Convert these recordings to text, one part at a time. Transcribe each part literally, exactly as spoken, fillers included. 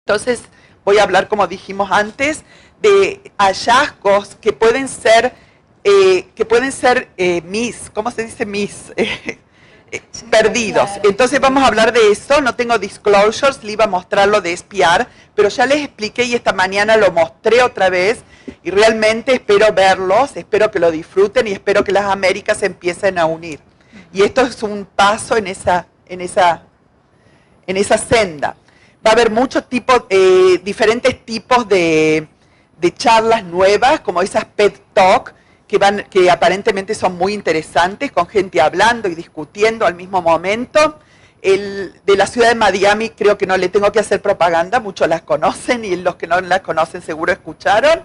Entonces voy a hablar, como dijimos antes, de hallazgos que pueden ser, eh, que pueden ser eh, mis, ¿cómo se dice mis? Eh, eh, perdidos. Entonces vamos a hablar de eso. No tengo disclosures, le iba a mostrar lo de espiar, pero ya les expliqué y esta mañana lo mostré otra vez y realmente espero verlos, espero que lo disfruten y espero que las Américas se empiecen a unir. Y esto es un paso en esa, en esa, en esa senda. Va a haber muchos tipos, eh, diferentes tipos de, de charlas nuevas, como esas P E D Talk, que, van, que aparentemente son muy interesantes, con gente hablando y discutiendo al mismo momento. El, de la ciudad de Miami creo que no le tengo que hacer propaganda, muchos las conocen y los que no las conocen seguro escucharon.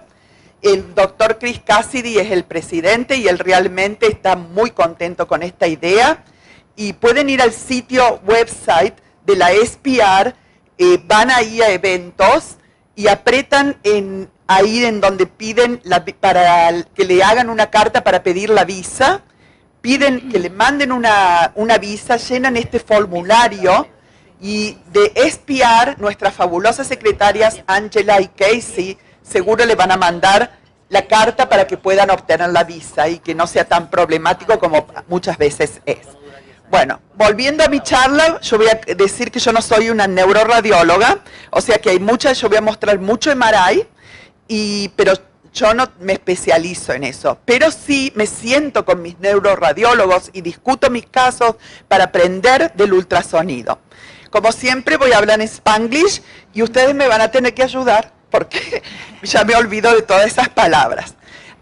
El doctor Chris Cassidy es el presidente y él realmente está muy contento con esta idea. Y pueden ir al sitio website de la S P R, eh, van ahí a eventos y apretan en, ahí en donde piden la, para que le hagan una carta para pedir la visa, piden que le manden una, una visa, llenan este formulario y de S P R, nuestras fabulosas secretarias Angela y Casey, seguro le van a mandar la carta para que puedan obtener la visa y que no sea tan problemático como muchas veces es. Bueno, volviendo a mi charla, yo voy a decir que yo no soy una neuroradióloga, o sea que hay muchas, yo voy a mostrar mucho M R I, y, pero yo no me especializo en eso. Pero sí me siento con mis neuroradiólogos y discuto mis casos para aprender del ultrasonido. Como siempre voy a hablar en Spanglish y ustedes me van a tener que ayudar porque ya me olvido de todas esas palabras.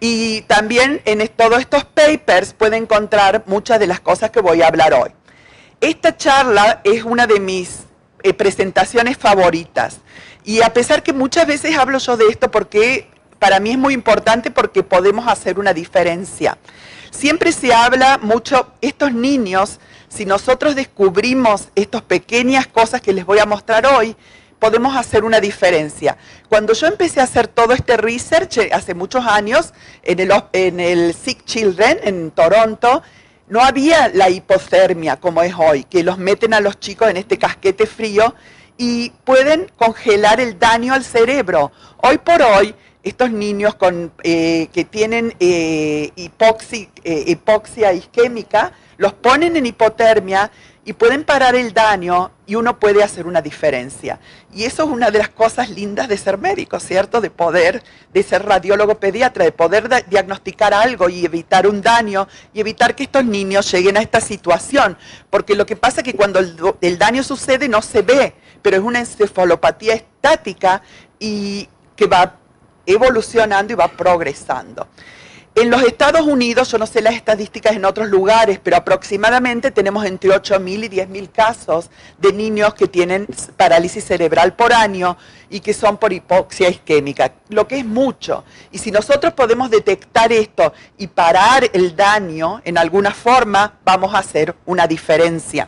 Y también en todos estos papers pueden encontrar muchas de las cosas que voy a hablar hoy. Esta charla es una de mis eh, presentaciones favoritas. Y a pesar que muchas veces hablo yo de esto porque para mí es muy importante porque podemos hacer una diferencia. Siempre se habla mucho, estos niños, si nosotros descubrimos estas pequeñas cosas que les voy a mostrar hoy, podemos hacer una diferencia. Cuando yo empecé a hacer todo este research hace muchos años en el, en el Sick Children en Toronto, no había la hipotermia como es hoy, que los meten a los chicos en este casquete frío y pueden congelar el daño al cerebro. Hoy por hoy, estos niños con, eh, que tienen eh, hipoxi, eh, hipoxia isquémica, los ponen en hipotermia y pueden parar el daño y uno puede hacer una diferencia. Y eso es una de las cosas lindas de ser médico, ¿cierto? De poder, de ser radiólogo pediatra, de poder diagnosticar algo y evitar un daño y evitar que estos niños lleguen a esta situación. Porque lo que pasa es que cuando el, el daño sucede no se ve, pero es una encefalopatía estática y que va evolucionando y va progresando. En los Estados Unidos, yo no sé las estadísticas en otros lugares, pero aproximadamente tenemos entre ocho mil y diez mil casos de niños que tienen parálisis cerebral por año y que son por hipoxia isquémica, lo que es mucho. Y si nosotros podemos detectar esto y parar el daño en alguna forma, vamos a hacer una diferencia.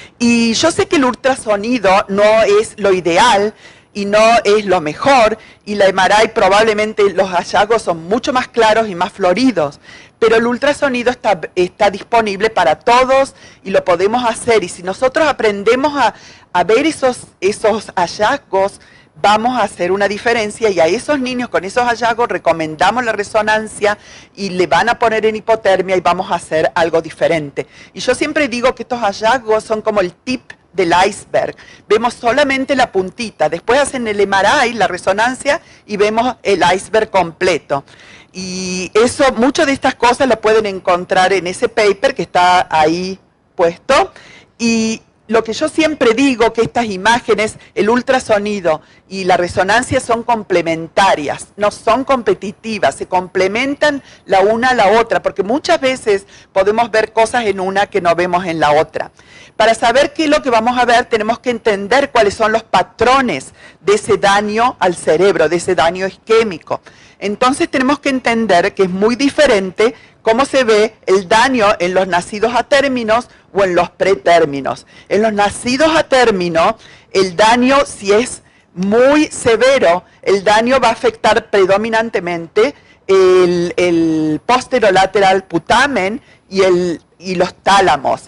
Y yo sé que el ultrasonido no es lo ideal, y no es lo mejor, y la M R I probablemente los hallazgos son mucho más claros y más floridos, pero el ultrasonido está, está disponible para todos y lo podemos hacer, y si nosotros aprendemos a, a ver esos, esos hallazgos, vamos a hacer una diferencia, y a esos niños con esos hallazgos recomendamos la resonancia y le van a poner en hipotermia y vamos a hacer algo diferente. Y yo siempre digo que estos hallazgos son como el tip del iceberg. Vemos solamente la puntita, después hacen el M R I, la resonancia, y vemos el iceberg completo. Y eso, muchas de estas cosas las pueden encontrar en ese paper que está ahí puesto. Y lo que yo siempre digo, que estas imágenes, el ultrasonido y la resonancia son complementarias, no son competitivas, se complementan la una a la otra, porque muchas veces podemos ver cosas en una que no vemos en la otra. Para saber qué es lo que vamos a ver, tenemos que entender cuáles son los patrones de ese daño al cerebro, de ese daño isquémico. Entonces tenemos que entender que es muy diferente cómo se ve el daño en los nacidos a términos o en los pretérminos. En los nacidos a término, el daño, si es muy severo, el daño va a afectar predominantemente el, el posterolateral putamen y, el, y los tálamos.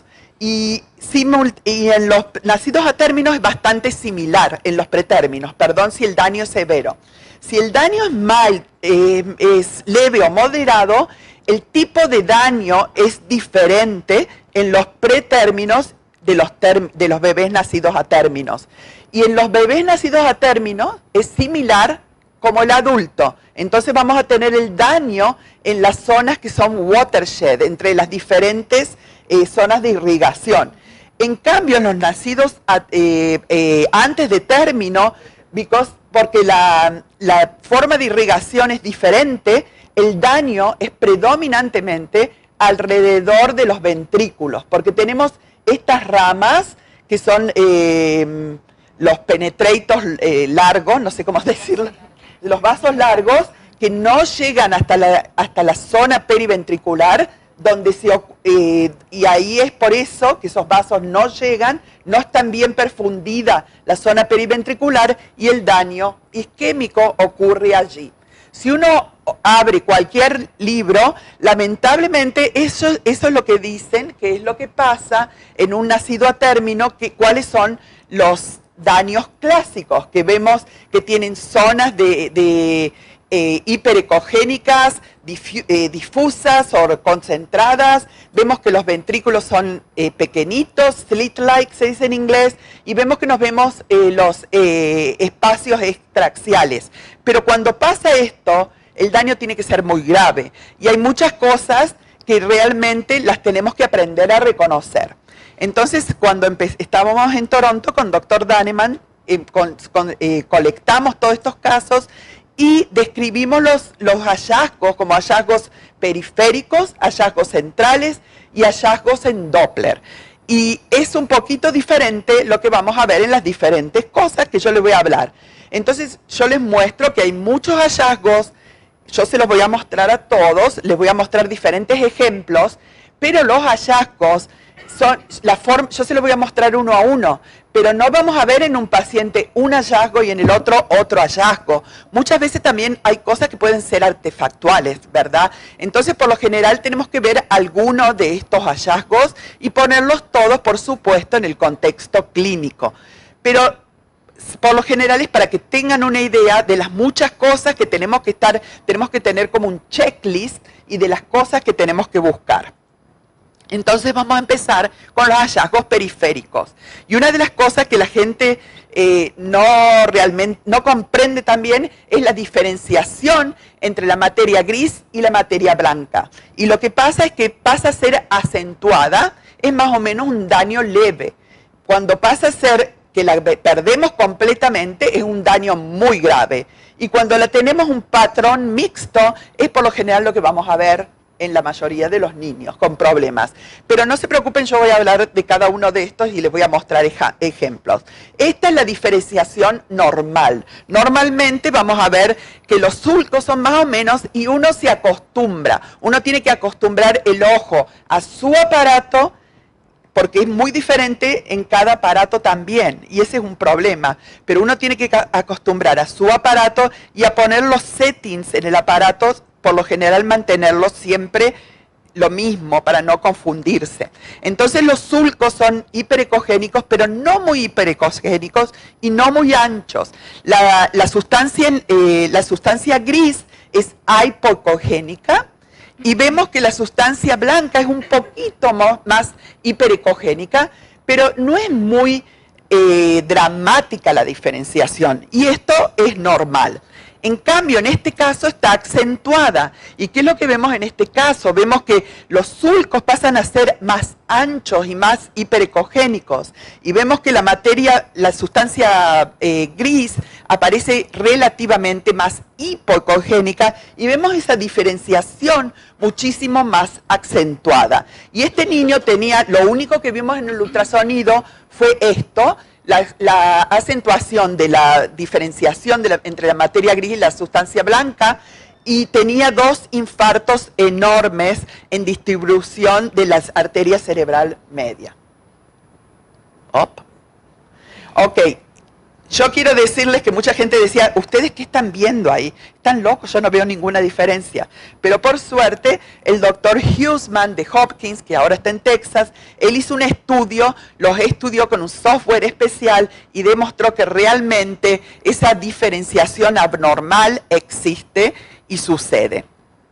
Y, simul y en los nacidos a términos es bastante similar, en los pretérminos, perdón si el daño es severo. Si el daño es, mild, eh, es leve o moderado, el tipo de daño es diferente en los pretérminos de los, de los bebés nacidos a términos. Y en los bebés nacidos a términos es similar como el adulto. Entonces vamos a tener el daño en las zonas que son watershed, entre las diferentes eh, zonas de irrigación. En cambio, en los nacidos a, eh, eh, antes de término, because, porque la, la forma de irrigación es diferente, el daño es predominantemente alrededor de los ventrículos, porque tenemos estas ramas que son eh, los penetrators eh, largos, no sé cómo decirlo, los vasos largos que no llegan hasta la, hasta la zona periventricular, donde se, eh, y ahí es por eso que esos vasos no llegan, no están bien perfundida la zona periventricular y el daño isquémico ocurre allí. Si uno abre cualquier libro, lamentablemente eso, eso es lo que dicen, que es lo que pasa en un nacido a término, que, cuáles son los daños clásicos, que vemos que tienen zonas de, de eh, hiperecogénicas, difu eh, difusas o concentradas, vemos que los ventrículos son eh, pequeñitos, slit-like se dice en inglés, y vemos que nos vemos eh, los eh, espacios extraxiales. Pero cuando pasa esto, el daño tiene que ser muy grave, y hay muchas cosas que realmente las tenemos que aprender a reconocer. Entonces, cuando estábamos en Toronto con doctor Daneman, eh, con, con, eh, colectamos todos estos casos y describimos los, los hallazgos como hallazgos periféricos, hallazgos centrales y hallazgos en Doppler. Y es un poquito diferente lo que vamos a ver en las diferentes cosas que yo les voy a hablar. Entonces, yo les muestro que hay muchos hallazgos, yo se los voy a mostrar a todos, les voy a mostrar diferentes ejemplos, pero los hallazgos son la forma, yo se los voy a mostrar uno a uno, pero no vamos a ver en un paciente un hallazgo y en el otro otro hallazgo. Muchas veces también hay cosas que pueden ser artefactuales, ¿verdad? Entonces, por lo general, tenemos que ver algunos de estos hallazgos y ponerlos todos, por supuesto, en el contexto clínico. Pero, por lo general, es para que tengan una idea de las muchas cosas que tenemos que estar, tenemos que tener como un checklist y de las cosas que tenemos que buscar. Entonces vamos a empezar con los hallazgos periféricos. Y una de las cosas que la gente eh, no realmente no comprende también es la diferenciación entre la materia gris y la materia blanca. Y lo que pasa es que pasa a ser acentuada, es más o menos un daño leve. Cuando pasa a ser que la perdemos completamente, es un daño muy grave. Y cuando la tenemos un patrón mixto, es por lo general lo que vamos a ver en la mayoría de los niños con problemas. Pero no se preocupen, yo voy a hablar de cada uno de estos y les voy a mostrar ejemplos. Esta es la diferenciación normal. Normalmente vamos a ver que los sulcos son más o menos y uno se acostumbra. Uno tiene que acostumbrar el ojo a su aparato, porque es muy diferente en cada aparato también, y ese es un problema. Pero uno tiene que acostumbrar a su aparato y a poner los settings en el aparato, por lo general mantenerlos siempre lo mismo para no confundirse. Entonces los sulcos son hiperecogénicos, pero no muy hiperecogénicos y no muy anchos. La, la, sustancia, eh, la sustancia gris es hipocogénica, y vemos que la sustancia blanca es un poquito más hiperecogénica, pero no es muy eh, dramática la diferenciación, y esto es normal. En cambio, en este caso está acentuada. ¿Y qué es lo que vemos en este caso? Vemos que los sulcos pasan a ser más anchos y más hiperecogénicos. Y vemos que la materia, la sustancia eh, gris, aparece relativamente más hipocogénica. Y vemos esa diferenciación muchísimo más acentuada. Y este niño tenía, lo único que vimos en el ultrasonido fue esto. La, la acentuación de la diferenciación de la, entre la materia gris y la sustancia blanca, y tenía dos infartos enormes en distribución de la arteria cerebral media. Op. Ok, Yo quiero decirles que mucha gente decía, ¿ustedes qué están viendo ahí? Están locos, yo no veo ninguna diferencia. Pero por suerte, el doctor Huseman de Hopkins, que ahora está en Texas, él hizo un estudio, los estudió con un software especial y demostró que realmente esa diferenciación abnormal existe y sucede.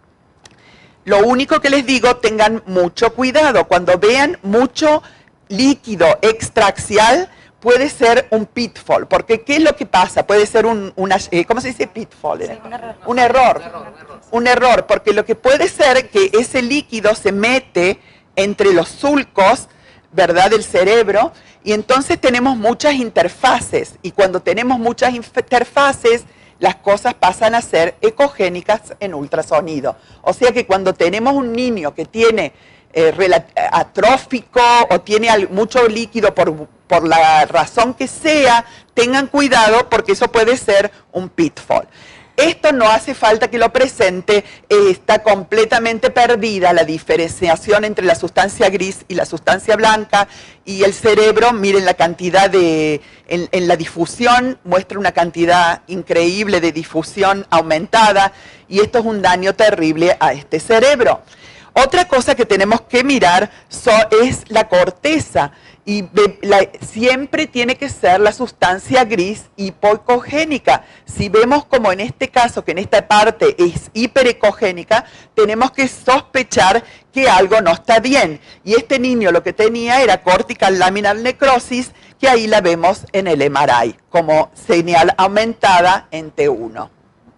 Lo único que les digo, tengan mucho cuidado. Cuando vean mucho líquido extraaxial, puede ser un pitfall, porque ¿qué es lo que pasa? Puede ser un, una, eh, ¿cómo se dice pitfall? Sí, un error. Un error. Un error, un error, porque lo que puede ser que ese líquido se mete entre los sulcos, ¿verdad?, del cerebro, y entonces tenemos muchas interfaces, y cuando tenemos muchas interfaces, las cosas pasan a ser ecogénicas en ultrasonido. O sea que cuando tenemos un niño que tiene eh, atrófico o tiene mucho líquido por, por la razón que sea, tengan cuidado porque eso puede ser un pitfall. Esto no hace falta que lo presente, eh, está completamente perdida la diferenciación entre la sustancia gris y la sustancia blanca, y el cerebro, miren la cantidad de, en, en la difusión, muestra una cantidad increíble de difusión aumentada, y esto es un daño terrible a este cerebro. Otra cosa que tenemos que mirar so, es la corteza, y de, la, siempre tiene que ser la sustancia gris hipoecogénica. Si vemos como en este caso, que en esta parte es hiperecogénica, tenemos que sospechar que algo no está bien. Y este niño lo que tenía era cortical laminar necrosis, que ahí la vemos en el M R I, como señal aumentada en T uno.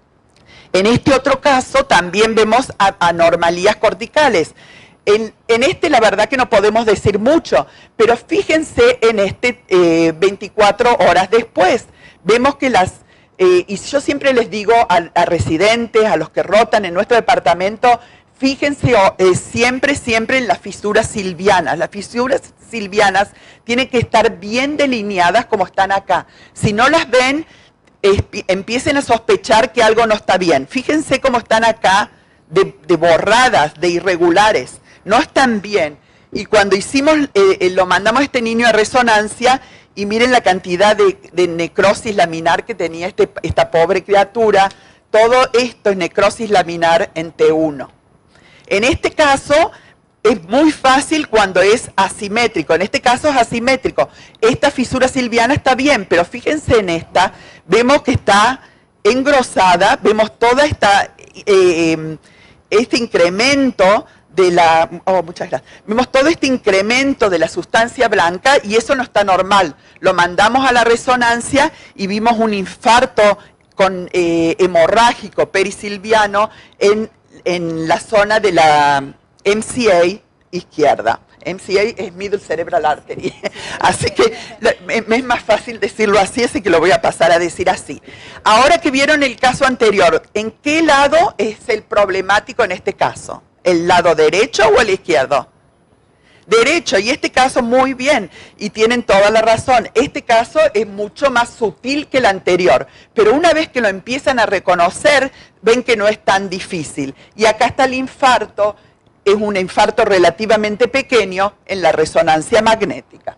En este otro caso también vemos anormalías corticales. En, en este la verdad que no podemos decir mucho, pero fíjense en este eh, veinticuatro horas después. Vemos que las, eh, y yo siempre les digo a, a residentes, a los que rotan en nuestro departamento, fíjense oh, eh, siempre, siempre en las fisuras silvianas. Las fisuras silvianas tienen que estar bien delineadas como están acá. Si no las ven, empiecen a sospechar que algo no está bien. Fíjense cómo están acá de, de borradas, de irregulares. No están bien. Y cuando hicimos, eh, lo mandamos a este niño a resonancia y miren la cantidad de, de necrosis laminar que tenía este, esta pobre criatura. Todo esto es necrosis laminar en T uno. En este caso es muy fácil cuando es asimétrico. En este caso es asimétrico. Esta fisura silviana está bien, pero fíjense en esta. Vemos que está engrosada, vemos toda esta, eh, este incremento de la, oh, muchas gracias. Vemos todo este incremento de la sustancia blanca y eso no está normal. Lo mandamos a la resonancia y vimos un infarto con eh, hemorrágico perisilviano en, en la zona de la M C A izquierda. M C A es Middle Cerebral Artery. Así que me es más fácil decirlo así, así que lo voy a pasar a decir así. Ahora que vieron el caso anterior, ¿en qué lado es el problemático en este caso? ¿El lado derecho o el izquierdo? Derecho, y este caso muy bien, y tienen toda la razón. Este caso es mucho más sutil que el anterior, pero una vez que lo empiezan a reconocer, ven que no es tan difícil. Y acá está el infarto. Es un infarto relativamente pequeño en la resonancia magnética.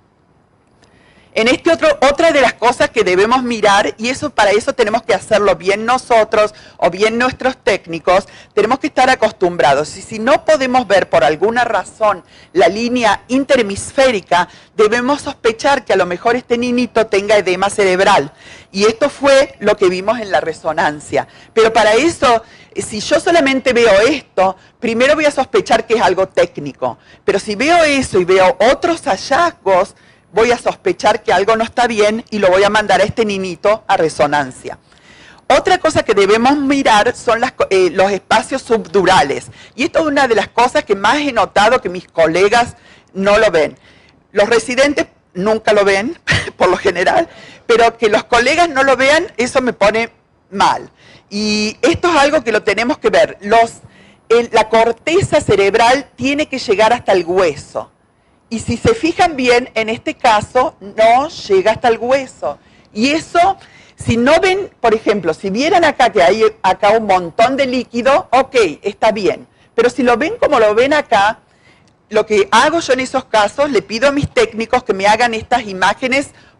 En este otro, otra de las cosas que debemos mirar, y eso para eso tenemos que hacerlo bien nosotros o bien nuestros técnicos, tenemos que estar acostumbrados. Y si no podemos ver por alguna razón la línea interhemisférica, debemos sospechar que a lo mejor este niñito tenga edema cerebral. Y esto fue lo que vimos en la resonancia. Pero para eso, si yo solamente veo esto, primero voy a sospechar que es algo técnico. Pero si veo eso y veo otros hallazgos, voy a sospechar que algo no está bien y lo voy a mandar a este niñito a resonancia. Otra cosa que debemos mirar son las, eh, los espacios subdurales. Y esto es una de las cosas que más he notado que mis colegas no lo ven. Los residentes nunca lo ven, por lo general, pero que los colegas no lo vean, eso me pone mal. Y esto es algo que lo tenemos que ver. Los, el, la corteza cerebral tiene que llegar hasta el hueso. Y si se fijan bien, en este caso no llega hasta el hueso. Y eso, si no ven, por ejemplo, si vieran acá que hay acá un montón de líquido, ok, está bien. Pero si lo ven como lo ven acá, lo que hago yo en esos casos, le pido a mis técnicos que me hagan estas imágenes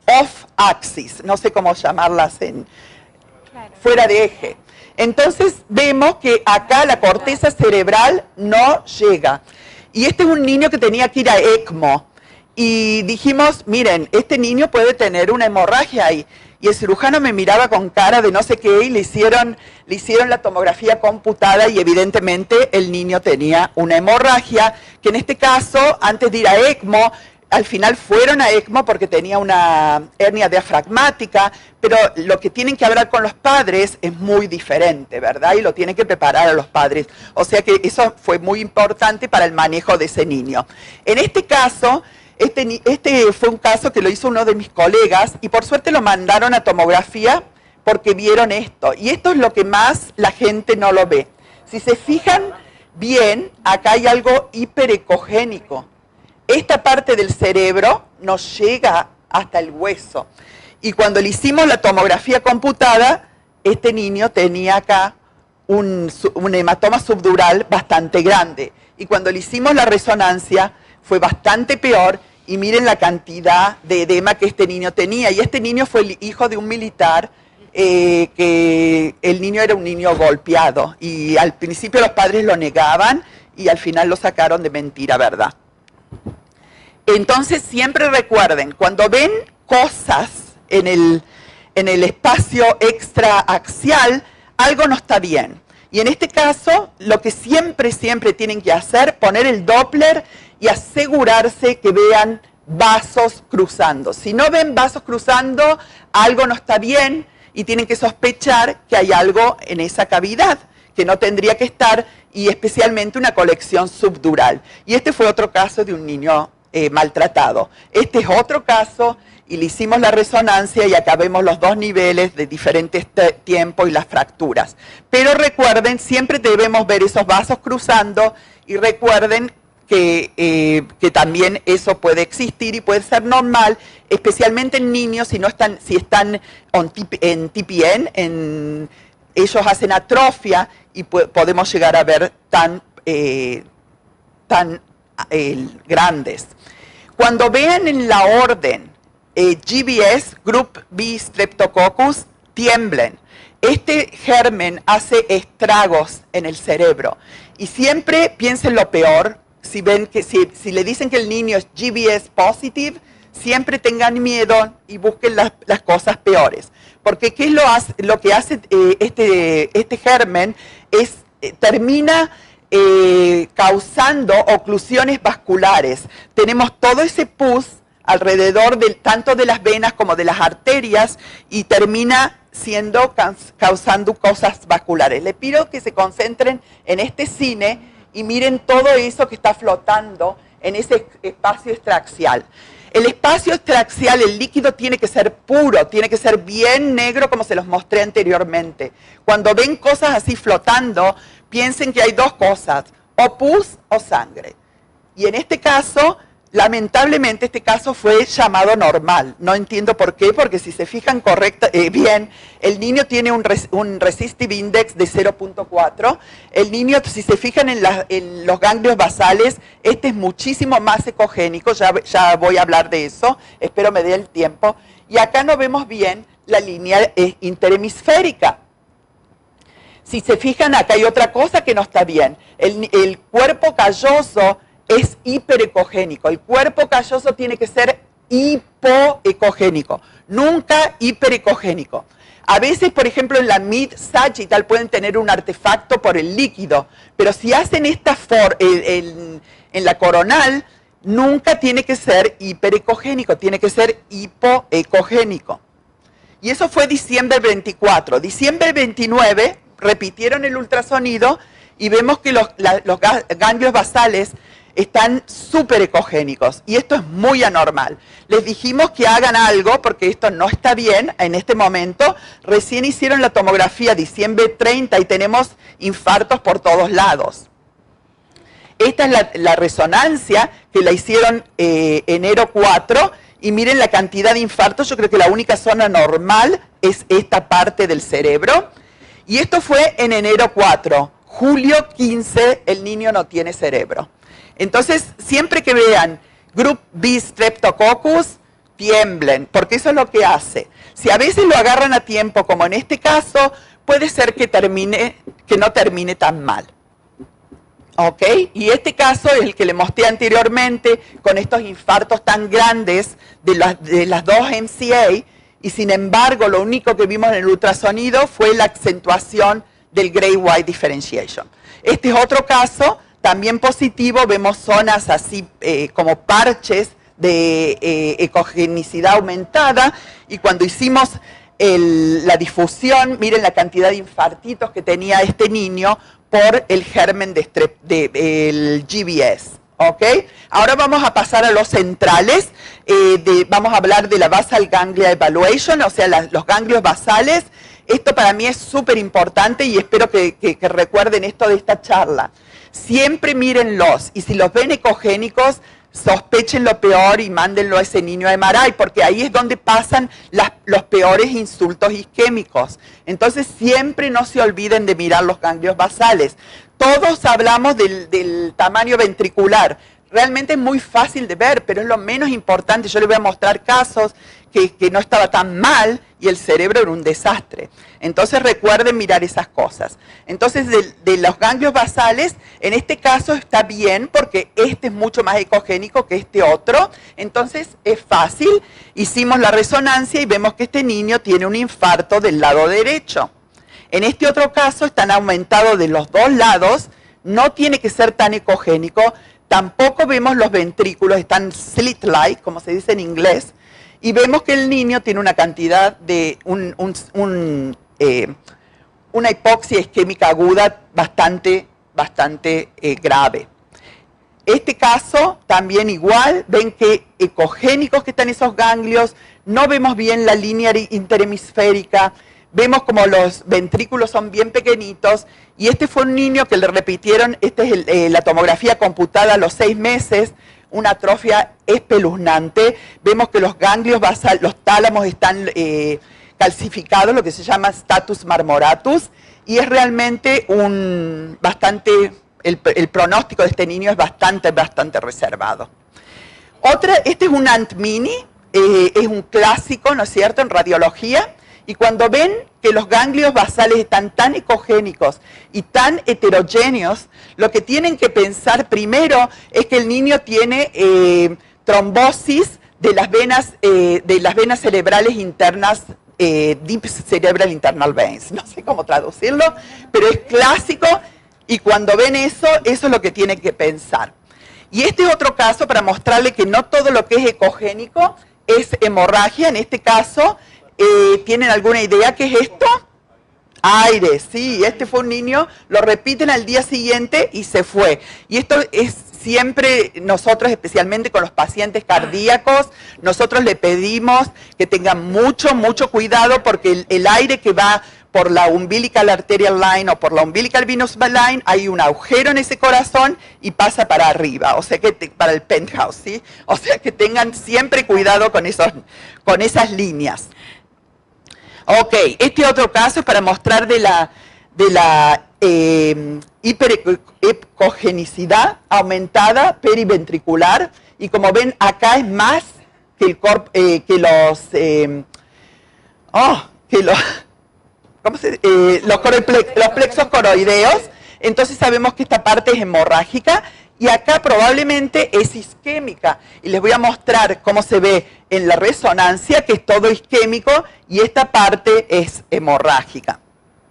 off axis, no sé cómo llamarlas, en, claro, fuera de eje. Entonces vemos que acá la corteza cerebral no llega. Y este es un niño que tenía que ir a ECMO. Y dijimos, miren, este niño puede tener una hemorragia ahí. Y el cirujano me miraba con cara de no sé qué y le hicieron, le hicieron la tomografía computada y evidentemente el niño tenía una hemorragia, que en este caso, antes de ir a ECMO, al final fueron a ECMO porque tenía una hernia diafragmática, pero lo que tienen que hablar con los padres es muy diferente, ¿verdad? Y lo tienen que preparar a los padres. O sea que eso fue muy importante para el manejo de ese niño. En este caso... Este, este fue un caso que lo hizo uno de mis colegas y por suerte lo mandaron a tomografía porque vieron esto. Y esto es lo que más la gente no lo ve. Si se fijan bien, acá hay algo hiperecogénico. Esta parte del cerebro nos llega hasta el hueso. Y cuando le hicimos la tomografía computada, este niño tenía acá un, un hematoma subdural bastante grande. Y cuando le hicimos la resonancia, fue bastante peor y miren la cantidad de edema que este niño tenía. Y este niño fue el hijo de un militar, eh, que el niño era un niño golpeado. Y al principio los padres lo negaban y al final lo sacaron de mentira, ¿verdad? Entonces siempre recuerden, cuando ven cosas en el, en el espacio extraaxial, algo no está bien. Y en este caso, lo que siempre, siempre tienen que hacer, poner el Doppler y asegurarse que vean vasos cruzando. Si no ven vasos cruzando, algo no está bien y tienen que sospechar que hay algo en esa cavidad que no tendría que estar, y especialmente una colección subdural. Y este fue otro caso de un niño eh, maltratado. Este es otro caso y le hicimos la resonancia y acá vemos los dos niveles de diferentes tiempos y las fracturas. Pero recuerden, siempre debemos ver esos vasos cruzando y recuerden Que, eh, que también eso puede existir y puede ser normal, especialmente en niños si no están, si están en T P N, en, ellos hacen atrofia y podemos llegar a ver tan, eh, tan eh, grandes. Cuando vean en la orden eh, G B S, Group B Streptococcus, tiemblen. Este germen hace estragos en el cerebro y siempre piensen lo peor. Si, ven que, si, si le dicen que el niño es G B S positive, siempre tengan miedo y busquen las, las cosas peores. Porque ¿qué es lo, hace, lo que hace eh, este, este germen? Es, eh, termina eh, causando oclusiones vasculares. Tenemos todo ese pus alrededor de, tanto de las venas como de las arterias y termina siendo, causando cosas vasculares. Les pido que se concentren en este cine y miren todo eso que está flotando en ese espacio extraaxial. El espacio extraaxial, el líquido tiene que ser puro, tiene que ser bien negro como se los mostré anteriormente. Cuando ven cosas así flotando, piensen que hay dos cosas, o pus o sangre. Y en este caso, lamentablemente este caso fue llamado normal. No entiendo por qué, porque si se fijan correcta, eh, bien, el niño tiene un, res, un resistive index de cero punto cuatro. El niño, si se fijan en, la, en los ganglios basales, este es muchísimo más ecogénico, ya, ya voy a hablar de eso, espero me dé el tiempo. Y acá no vemos bien la línea eh, interhemisférica. Si se fijan, acá hay otra cosa que no está bien. El, el cuerpo calloso es hiperecogénico. El cuerpo calloso tiene que ser hipoecogénico, nunca hiperecogénico. A veces, por ejemplo, en la mid-sagittal pueden tener un artefacto por el líquido, pero si hacen esta for en, en, en la coronal, nunca tiene que ser hiperecogénico, tiene que ser hipoecogénico. Y eso fue diciembre veinticuatro. Diciembre veintinueve repitieron el ultrasonido y vemos que los, la, los ganglios basales están súper ecogénicos y esto es muy anormal. Les dijimos que hagan algo porque esto no está bien en este momento. Recién hicieron la tomografía diciembre treinta y tenemos infartos por todos lados. Esta es la, la resonancia que la hicieron eh, enero cuatro y miren la cantidad de infartos. Yo creo que la única zona normal es esta parte del cerebro. Y esto fue en enero cuatro. julio quince el niño no tiene cerebro. Entonces, siempre que vean Group B Streptococcus, tiemblen, porque eso es lo que hace. Si a veces lo agarran a tiempo, como en este caso, puede ser que termine, que no termine tan mal. ¿Ok? Y este caso es el que le mostré anteriormente, con estos infartos tan grandes de las, de las dos M C A, y sin embargo lo único que vimos en el ultrasonido fue la acentuación del Gray White Differentiation. Este es otro caso, también positivo, vemos zonas así eh, como parches de eh, ecogenicidad aumentada, y cuando hicimos el, la difusión, miren la cantidad de infartitos que tenía este niño por el germen de, de, de el G B S. ¿Ok? Ahora vamos a pasar a los centrales, eh, de, vamos a hablar de la Basal Ganglia Evaluation, o sea, la, los ganglios basales. Esto para mí es súper importante y espero que, que, que recuerden esto de esta charla. Siempre mírenlos, y si los ven ecogénicos, sospechen lo peor y mándenlo a ese niño a M R I, porque ahí es donde pasan las, los peores insultos isquémicos. Entonces siempre no se olviden de mirar los ganglios basales. Todos hablamos del, del tamaño ventricular. Realmente es muy fácil de ver, pero es lo menos importante. Yo les voy a mostrar casos que, que no estaba tan mal y el cerebro era un desastre. Entonces recuerden mirar esas cosas. Entonces de, de los ganglios basales, en este caso está bien porque este es mucho más ecogénico que este otro. Entonces es fácil. Hicimos la resonancia y vemos que este niño tiene un infarto del lado derecho. En este otro caso están aumentados de los dos lados. No tiene que ser tan ecogénico. Tampoco vemos los ventrículos, están slit-like, como se dice en inglés, y vemos que el niño tiene una cantidad de un, un, un, eh, una hipoxia isquémica aguda bastante, bastante eh, grave. Este caso también igual, ven que ecogénicos que están esos ganglios, no vemos bien la línea interhemisférica, vemos como los ventrículos son bien pequeñitos, y este fue un niño que le repitieron, esta es el, eh, la tomografía computada a los seis meses, una atrofia espeluznante. Vemos que los ganglios basales, los tálamos están eh, calcificados, lo que se llama status marmoratus, y es realmente un bastante, el, el pronóstico de este niño es bastante, bastante reservado. Otra, este es un Ant Mini, eh, es un clásico, ¿no es cierto?, en radiología. Y cuando ven que los ganglios basales están tan ecogénicos y tan heterogéneos, lo que tienen que pensar primero es que el niño tiene eh, trombosis de las venas, eh, de las venas cerebrales internas, eh, deep cerebral internal veins. No sé cómo traducirlo, pero es clásico, y cuando ven eso, eso es lo que tienen que pensar. Y este es otro caso para mostrarle que no todo lo que es ecogénico es hemorragia. En este caso, Eh, ¿tienen alguna idea qué es esto? Aire, sí, este fue un niño, lo repiten al día siguiente y se fue. Y esto es siempre nosotros, especialmente con los pacientes cardíacos, nosotros le pedimos que tengan mucho, mucho cuidado, porque el, el aire que va por la umbilical arterial line o por la umbilical venous line, hay un agujero en ese corazón y pasa para arriba, o sea que te, para el penthouse, ¿sí? O sea que tengan siempre cuidado con, esos, con esas líneas. Ok, este otro caso es para mostrar de la, de la eh, hiperecogenicidad aumentada periventricular, y como ven acá es más que, el corp, eh, que los, eh, oh, que los, ¿cómo se, eh, los, los plexos coroideos. Entonces sabemos que esta parte es hemorrágica, y acá probablemente es isquémica. Y les voy a mostrar cómo se ve en la resonancia, que es todo isquémico, y esta parte es hemorrágica.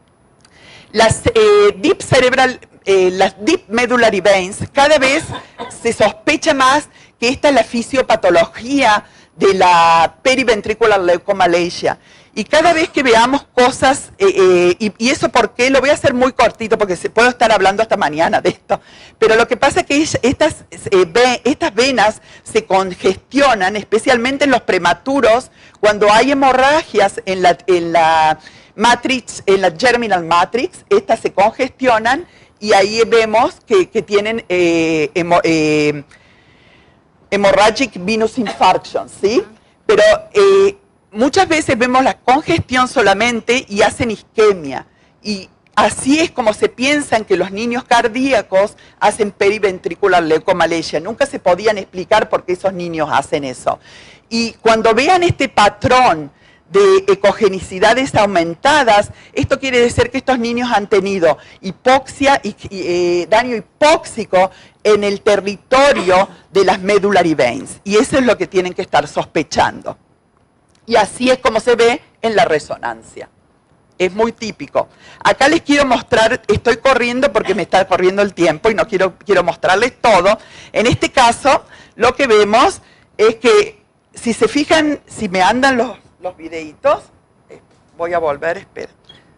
Las eh, deep cerebral, eh, las deep medullary veins, cada vez se sospecha más que esta es la fisiopatología de la periventricular leukomalacia. Y cada vez que veamos cosas, eh, eh, y, y eso porque lo voy a hacer muy cortito, porque se, puedo estar hablando hasta mañana de esto, pero lo que pasa es que estas, eh, ve, estas venas se congestionan, especialmente en los prematuros, cuando hay hemorragias en la, en la matrix, en la germinal matrix, estas se congestionan, y ahí vemos que, que tienen eh, hemo, eh, hemorrhagic venous infarction, ¿sí? Pero eh, muchas veces vemos la congestión solamente y hacen isquemia. Y así es como se piensan que los niños cardíacos hacen periventricular leukomalacia. Nunca se podían explicar por qué esos niños hacen eso. Y cuando vean este patrón de ecogenicidades aumentadas, esto quiere decir que estos niños han tenido hipoxia y, y eh, daño hipóxico en el territorio de las medullary veins. Y eso es lo que tienen que estar sospechando. Y así es como se ve en la resonancia. Es muy típico. Acá les quiero mostrar, estoy corriendo porque me está corriendo el tiempo y no quiero, quiero mostrarles todo. En este caso, lo que vemos es que, si se fijan, si me andan los, los videitos, eh, voy a volver, espera.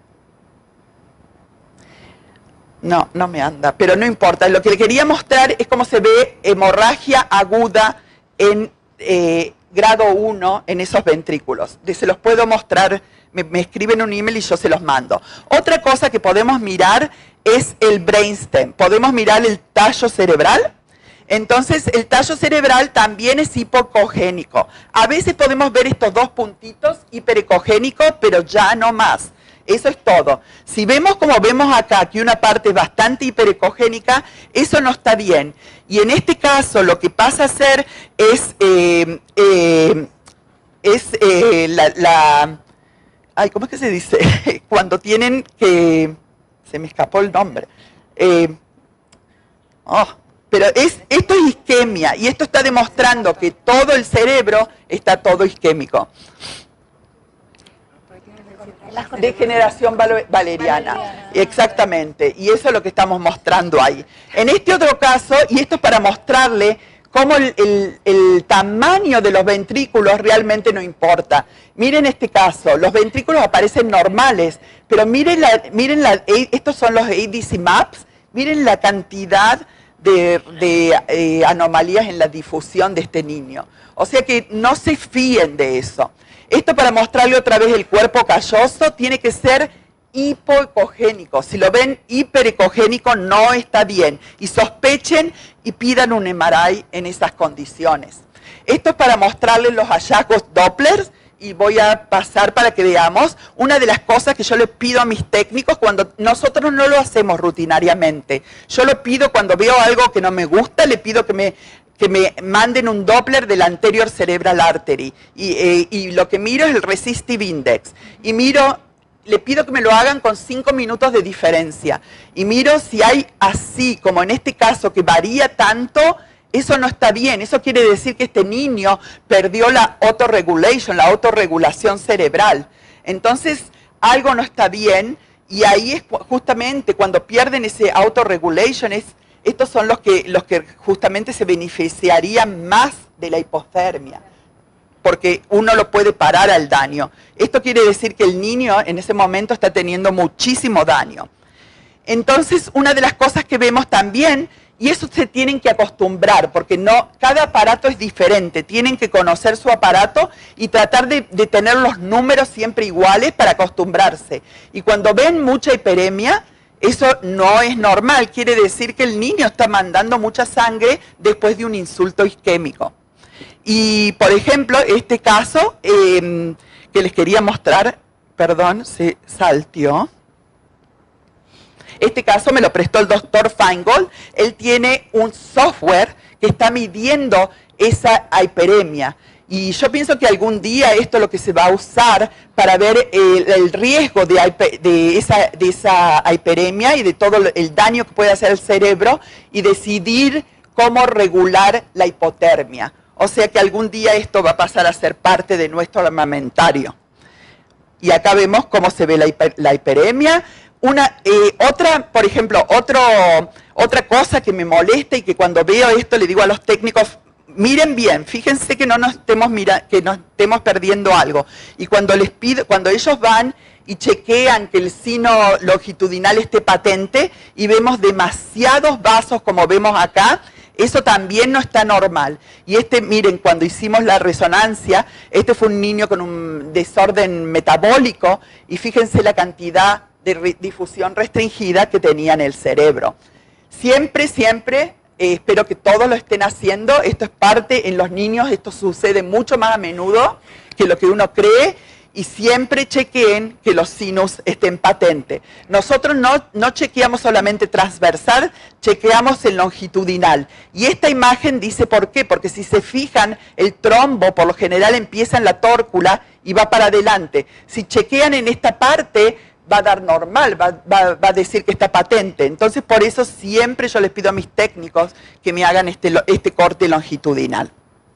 No, no me anda, pero no importa. Lo que le quería mostrar es cómo se ve hemorragia aguda en eh, grado uno en esos ventrículos. Se los puedo mostrar, me, me escriben un email y yo se los mando. Otra cosa que podemos mirar es el brainstem. Podemos mirar el tallo cerebral. Entonces, el tallo cerebral también es hipocogénico. A veces podemos ver estos dos puntitos hiperecogénicos, pero ya no más. Eso es todo. Si vemos como vemos acá, que una parte es bastante hiperecogénica, eso no está bien. Y en este caso, lo que pasa a ser es, eh, eh, es eh, la, la... Ay, ¿cómo es que se dice? Cuando tienen que... Se me escapó el nombre. Eh, oh... Pero es, esto es isquemia, y esto está demostrando que todo el cerebro está todo isquémico. Degeneración valeriana, exactamente, y eso es lo que estamos mostrando ahí. En este otro caso, y esto es para mostrarle cómo el, el, el tamaño de los ventrículos realmente no importa. Miren este caso, los ventrículos aparecen normales, pero miren, la, miren la, estos son los A D C maps, miren la cantidad de, de eh, anomalías en la difusión de este niño. O sea que no se fíen de eso. Esto, para mostrarle otra vez el cuerpo calloso, tiene que ser hipoecogénico. Si lo ven hiperecogénico, no está bien. Y sospechen y pidan un M R I en esas condiciones. Esto es para mostrarles los hallazgos Doppler. Y voy a pasar para que veamos una de las cosas que yo les pido a mis técnicos cuando nosotros no lo hacemos rutinariamente. Yo lo pido cuando veo algo que no me gusta, le pido que me, que me manden un Doppler del anterior cerebral artery. Y, eh, y lo que miro es el resistive index. Y miro, le pido que me lo hagan con cinco minutos de diferencia. Y miro si hay así, como en este caso, que varía tanto. Eso no está bien, eso quiere decir que este niño perdió la autorregulation, la autorregulación cerebral. Entonces, algo no está bien, y ahí es justamente cuando pierden ese autorregulation, es, estos son los que, los que justamente se beneficiarían más de la hipotermia, porque uno lo puede parar al daño. Esto quiere decir que el niño en ese momento está teniendo muchísimo daño. Entonces, una de las cosas que vemos también, y eso se tienen que acostumbrar, porque no, cada aparato es diferente, tienen que conocer su aparato y tratar de, de tener los números siempre iguales para acostumbrarse. Y cuando ven mucha hiperemia, eso no es normal, quiere decir que el niño está mandando mucha sangre después de un insulto isquémico. Y, por ejemplo, este caso eh, que les quería mostrar, perdón, se salteó. Este caso me lo prestó el doctor Feingold. Él tiene un software que está midiendo esa hiperemia. Y yo pienso que algún día esto es lo que se va a usar para ver el, el riesgo de, de, esa, de esa hiperemia y de todo el daño que puede hacer el cerebro y decidir cómo regular la hipotermia. O sea que algún día esto va a pasar a ser parte de nuestro armamentario. Y acá vemos cómo se ve la, hiper, la hiperemia. Una, eh, otra, por ejemplo, otro, otra cosa que me molesta y que cuando veo esto le digo a los técnicos, miren bien, fíjense que no nos estemos, mira, que no estemos perdiendo algo. Y cuando les pido, cuando ellos van y chequean que el sino longitudinal esté patente y vemos demasiados vasos como vemos acá, eso también no está normal. Y este, miren, cuando hicimos la resonancia, este fue un niño con un desorden metabólico y fíjense la cantidad de difusión restringida que tenía en el cerebro. Siempre, siempre, eh, espero que todos lo estén haciendo. Esto es parte en los niños, esto sucede mucho más a menudo que lo que uno cree. y siempre chequeen que los sinus estén patentes. Nosotros no, no chequeamos solamente transversal, chequeamos el longitudinal. Y esta imagen dice por qué, porque si se fijan, el trombo por lo general empieza en la tórcula y va para adelante. Si chequean en esta parte, va a dar normal, va, va, va a decir que está patente. Entonces, por eso siempre yo les pido a mis técnicos que me hagan este, este corte longitudinal.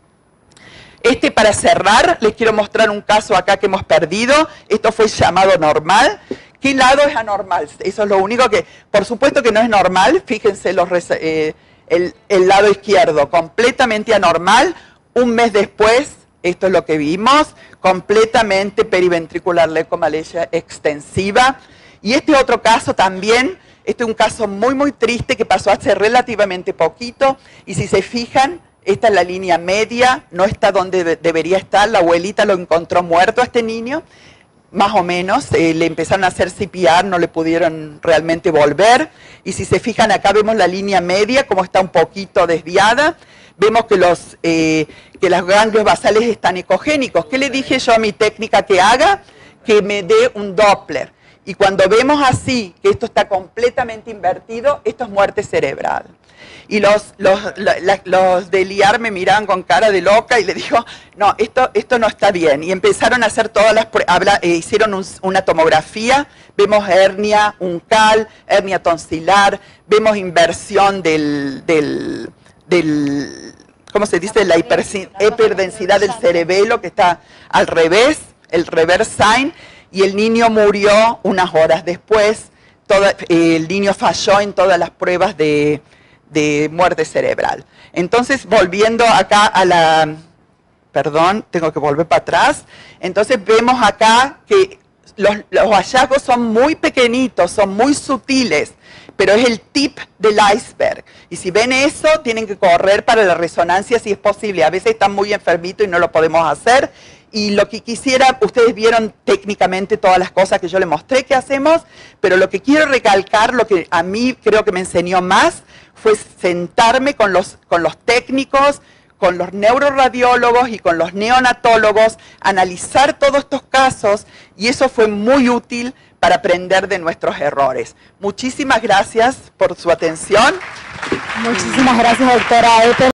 Este, para cerrar, les quiero mostrar un caso acá que hemos perdido. Esto fue llamado normal. ¿Qué lado es anormal? Eso es lo único que, por supuesto que no es normal. Fíjense los, eh, el, el lado izquierdo, completamente anormal. Un mes después, esto es lo que vimos, completamente periventricular leucomalacia extensiva. Y este otro caso también, este es un caso muy, muy triste que pasó hace relativamente poquito. Y si se fijan, esta es la línea media, no está donde de debería estar. La abuelita lo encontró muerto a este niño, más o menos. Eh, le empezaron a hacer C P R, no le pudieron realmente volver. Y si se fijan acá vemos la línea media, como está un poquito desviada. Vemos que los, eh, que los ganglios basales están ecogénicos. ¿Qué le dije yo a mi técnica que haga? Que me dé un Doppler. Y cuando vemos así, que esto está completamente invertido, esto es muerte cerebral. Y los, los, la, los del I A R me miraban con cara de loca y le digo, no, esto, esto no está bien. Y empezaron a hacer todas las pruebas, eh, hicieron un, una tomografía, vemos hernia uncal, hernia tonsilar, vemos inversión del, del, del ¿cómo se dice? La hiperdensidad del cerebelo, que está al revés, el reverse sign, y el niño murió unas horas después. Toda, eh, el niño falló en todas las pruebas de... de muerte cerebral. Entonces, volviendo acá a la... Perdón, tengo que volver para atrás. Entonces, vemos acá que los, los hallazgos son muy pequeñitos, son muy sutiles, pero es el tip del iceberg. Y si ven eso, tienen que correr para la resonancia si es posible. A veces están muy enfermitos y no lo podemos hacer. Y lo que quisiera, ustedes vieron técnicamente todas las cosas que yo les mostré que hacemos, pero lo que quiero recalcar, lo que a mí creo que me enseñó más, fue sentarme con los, con los técnicos, con los neuroradiólogos y con los neonatólogos, analizar todos estos casos, y eso fue muy útil para aprender de nuestros errores. Muchísimas gracias por su atención. Muchísimas gracias, doctora Ethel.